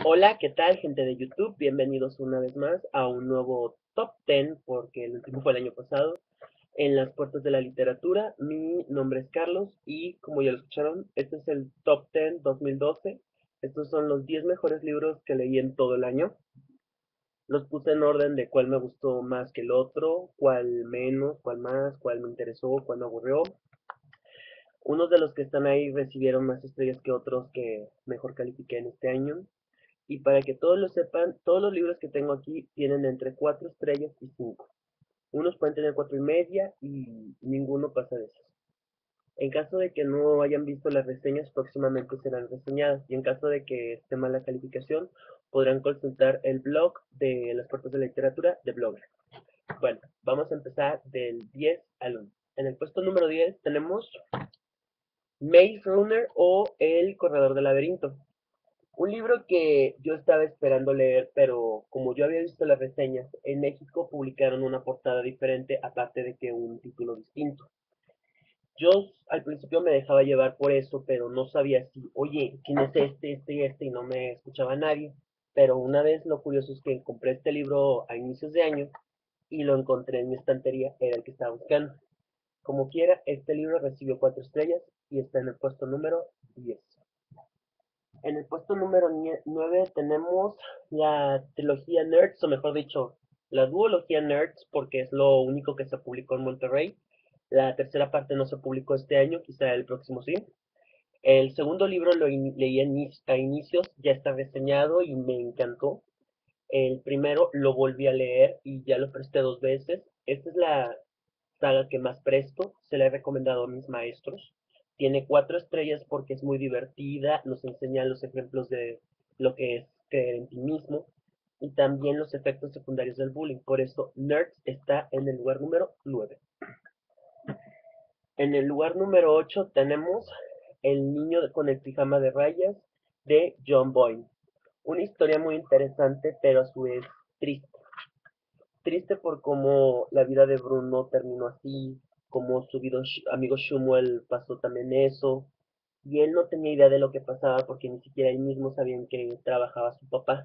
Hola, ¿qué tal, gente de YouTube? Bienvenidos una vez más a un nuevo Top 10, porque el último fue el año pasado, en las puertas de la literatura. Mi nombre es Carlos y, como ya lo escucharon, este es el Top 10 2012. Estos son los 10 mejores libros que leí en todo el año. Los puse en orden de cuál me gustó más que el otro, cuál menos, cuál más, cuál me interesó, cuál me aburrió. Unos de los que están ahí recibieron más estrellas que otros que mejor califiqué en este año. Y para que todos lo sepan, todos los libros que tengo aquí tienen entre 4 estrellas y 5. Unos pueden tener 4.5 y ninguno pasa de esos. En caso de que no hayan visto las reseñas, próximamente serán reseñadas. Y en caso de que esté mala calificación, podrán consultar el blog de las puertas de la literatura de Blogger. Bueno, vamos a empezar del 10 al 1. En el puesto número 10 tenemos Maze Runner o El Corredor del Laberinto. Un libro que yo estaba esperando leer, pero como yo había visto las reseñas, en México publicaron una portada diferente, aparte de que un título distinto. Yo al principio me dejaba llevar por eso, pero no sabía si, oye, quién es este y este, y no me escuchaba nadie. Pero una vez lo curioso es que compré este libro a inicios de año y lo encontré en mi estantería, era el que estaba buscando. Como quiera, este libro recibió 4 estrellas y está en el puesto número 10. En el puesto número 9 tenemos la trilogía Nerds, o mejor dicho, la duología Nerds, porque es lo único que se publicó en Monterrey. La tercera parte no se publicó este año, quizá el próximo sí. El segundo libro lo leí a inicios, ya está reseñado y me encantó. El primero lo volví a leer y ya lo presté 2 veces. Esta es la saga que más presto, se la he recomendado a mis maestros. Tiene 4 estrellas porque es muy divertida, nos enseña los ejemplos de lo que es creer en ti mismo y también los efectos secundarios del bullying. Por eso Nerds está en el lugar número 9. En el lugar número 8 tenemos El niño con el pijama de rayas de John Boyne. Una historia muy interesante, pero a su vez triste. Triste por cómo la vida de Bruno terminó así, como su amigo Shmuel pasó también eso, y él no tenía idea de lo que pasaba porque ni siquiera él mismo sabía en qué trabajaba su papá.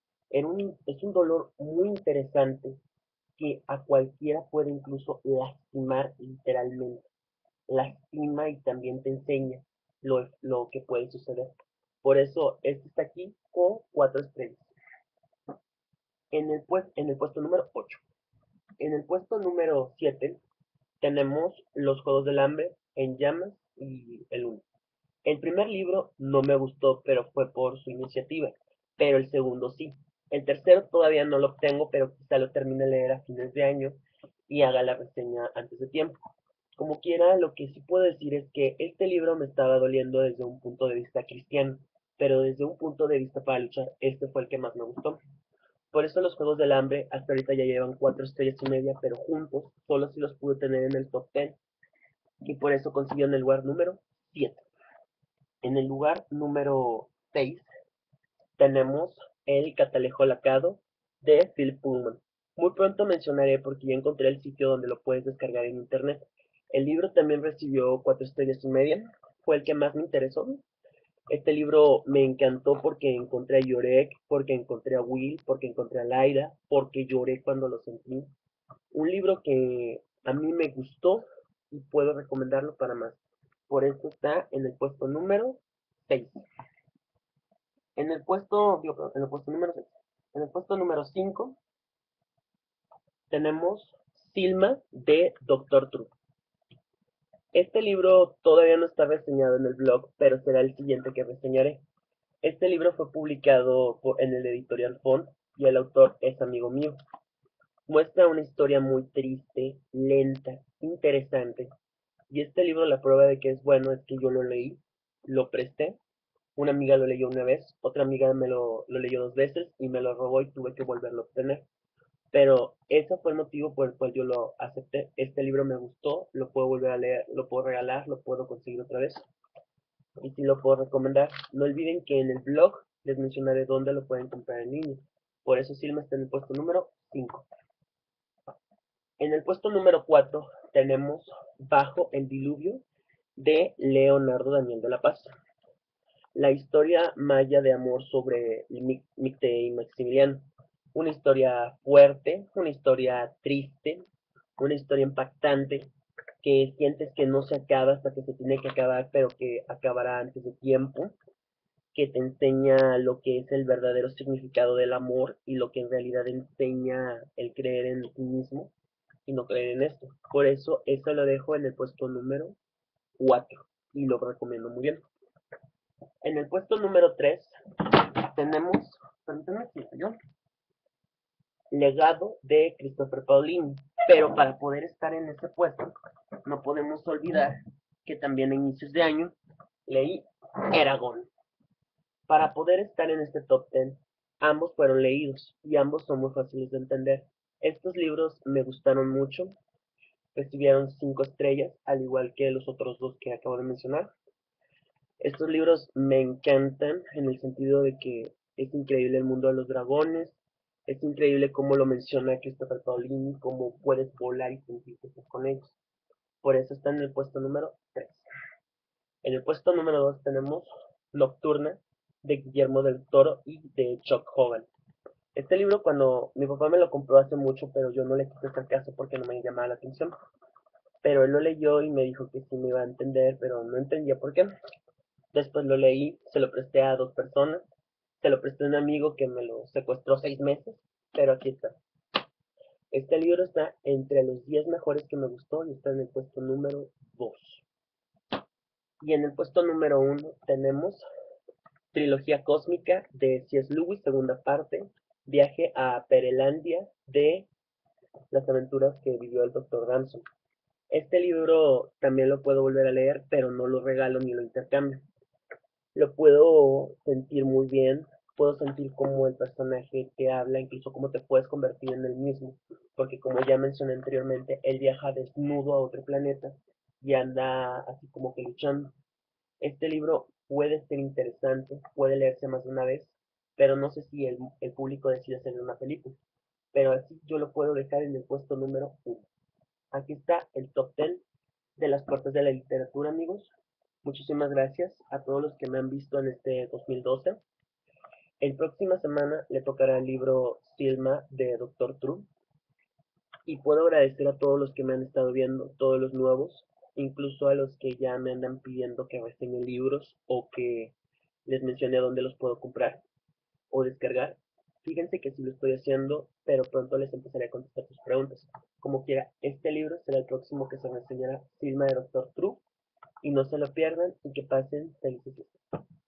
Es un dolor muy interesante que a cualquiera puede incluso lastimar literalmente. Lastima y también te enseña lo que puede suceder. Por eso este está aquí con 4 estrellas. En el puesto número 8. En el puesto número 7 tenemos Los Juegos del Hambre, En Llamas y El Uno. El primer libro no me gustó, pero fue por su iniciativa, pero el segundo sí. El tercero todavía no lo obtengo, pero quizá lo termine de leer a fines de año y haga la reseña antes de tiempo. Como quiera, lo que sí puedo decir es que este libro me estaba doliendo desde un punto de vista cristiano, pero desde un punto de vista para luchar, este fue el que más me gustó. Por eso los Juegos del Hambre hasta ahorita ya llevan 4 estrellas y media, pero juntos solo si los pude tener en el top 10 y por eso consiguió en el lugar número 7. En el lugar número 6 tenemos El Catalejo Lacado de Philip Pullman. Muy pronto mencionaré porque ya encontré el sitio donde lo puedes descargar en internet. El libro también recibió 4 estrellas y media, fue el que más me interesó. Este libro me encantó porque encontré a Yorek, porque encontré a Will, porque encontré a Laira, porque lloré cuando lo sentí. Un libro que a mí me gustó y puedo recomendarlo para más. Por eso está en el puesto número 6. En el puesto número 6. En el puesto número 5 tenemos Silma de Doctor True. Este libro todavía no está reseñado en el blog, pero será el siguiente que reseñaré. Este libro fue publicado en el editorial Font y el autor es amigo mío. Muestra una historia muy triste, lenta, interesante. Y este libro, la prueba de que es bueno es que yo lo leí, lo presté, una amiga lo leyó una vez, otra amiga lo leyó 2 veces y me lo robó y tuve que volverlo a obtener. Pero ese fue el motivo por el cual yo lo acepté. Este libro me gustó, lo puedo volver a leer, lo puedo regalar, lo puedo conseguir otra vez y sí lo puedo recomendar. No olviden que en el blog les mencionaré dónde lo pueden comprar en línea. Por eso Silma está en el puesto número 5. En el puesto número 4 tenemos Bajo el Diluvio de Leonardo Daniel de la Paz. la historia maya de amor sobre Micte y Maximiliano. Una historia fuerte, una historia triste, una historia impactante, que sientes que no se acaba hasta que se tiene que acabar, pero que acabará antes de tiempo, que te enseña lo que es el verdadero significado del amor y lo que en realidad enseña el creer en ti mismo y no creer en esto. Por eso, eso lo dejo en el puesto número 4 y lo recomiendo muy bien. En el puesto número 3 tenemos, permítanme si yo, Legado de Christopher Paolini. Pero para poder estar en ese puesto, no podemos olvidar que también a inicios de año leí Eragon. Para poder estar en este top 10, ambos fueron leídos y ambos son muy fáciles de entender. Estos libros me gustaron mucho, recibieron 5 estrellas, al igual que los otros dos que acabo de mencionar. Estos libros me encantan en el sentido de que es increíble el mundo de los dragones, es increíble cómo lo menciona Christopher Paolini, cómo puedes volar y sentirte con ellos. Por eso está en el puesto número 3. En el puesto número 2 tenemos Nocturna de Guillermo del Toro y de Chuck Hogan. Este libro cuando mi papá me lo compró hace mucho, pero yo no le quise hacer caso porque no me llamaba la atención. Pero él lo leyó y me dijo que sí me iba a entender, pero no entendía por qué. Después lo leí, se lo presté a 2 personas, se lo presté a un amigo que me lo secuestró 6 meses, pero aquí está. Este libro está entre los 10 mejores que me gustó y está en el puesto número 2. Y en el puesto número 1 tenemos Trilogía Cósmica de C.S. Lewis, segunda parte, Viaje a Perelandia de las aventuras que vivió el Dr. Ramson. Este libro también lo puedo volver a leer, pero no lo regalo ni lo intercambio. Lo puedo sentir muy bien, puedo sentir como el personaje que habla, incluso cómo te puedes convertir en el mismo, porque como ya mencioné anteriormente, él viaja desnudo a otro planeta y anda así como que luchando. Este libro puede ser interesante, puede leerse más de una vez, pero no sé si el público decide hacer una película. Pero así yo lo puedo dejar en el puesto número 1. Aquí está el top 10 de las puertas de la literatura, amigos. Muchísimas gracias a todos los que me han visto en este 2012. El próxima semana le tocará el libro Silma de Doctor True. Y puedo agradecer a todos los que me han estado viendo, todos los nuevos, incluso a los que ya me andan pidiendo que reseñen libros o que les mencione dónde los puedo comprar o descargar. Fíjense que sí lo estoy haciendo, pero pronto les empezaré a contestar sus preguntas. Como quiera, este libro será el próximo que se reseñará, Silma de Doctor True, y no se lo pierdan y que pasen felices fiestas.